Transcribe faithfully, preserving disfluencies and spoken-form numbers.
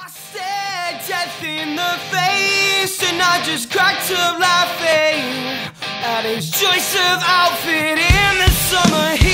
I stared death in the face and I just cracked up laughing at his choice of outfit in the summer heat.